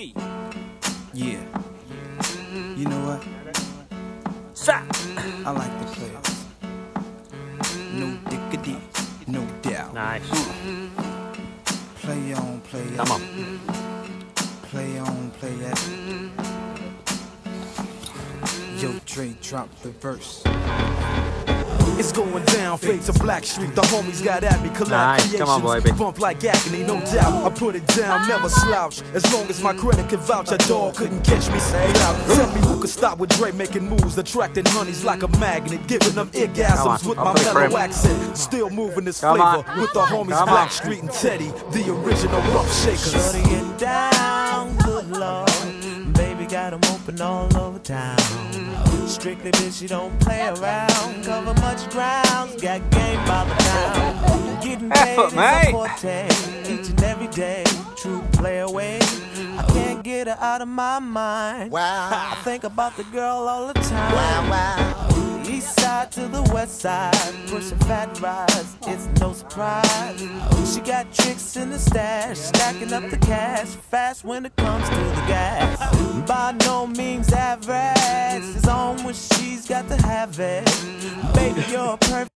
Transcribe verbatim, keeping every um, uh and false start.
D. Yeah. You know what? Stop. I like the players. No diggity, no doubt. Nice. Play on, play Come out. on. Play on, play that. Yo, Dre, drop the verse. It's going down, fade to Black Street. The homies got at me, collab Nice. creations. Come on, boy, baby. Bump like agony, no doubt. I put it down, never slouch. As long as my credit can vouch, a dog couldn't catch me. Say out. Tell me who could stop with Dre making moves, attracting honeys like a magnet, giving them orgasms with I'll my play for mellow him. accent. Still moving this Come flavor on. with the homies Come Black on. Street and Teddy, the original rough shakers. Shorty get down, good lord. Baby got 'em open all over town. Strictly bitch, she don't play around. Cover much ground, got game by the pound. Getting paid is a forte, each and every day. True play away. I can't get her out of my mind. Wow. I think about the girl all the time. Wow, wow. East side to the west side, pushing fat rides, it's no surprise. She got tricks in the stash, stacking up the cash, fast when it comes to the gas. By no means average, it's on when she's got to have it. Baby, you're perfect.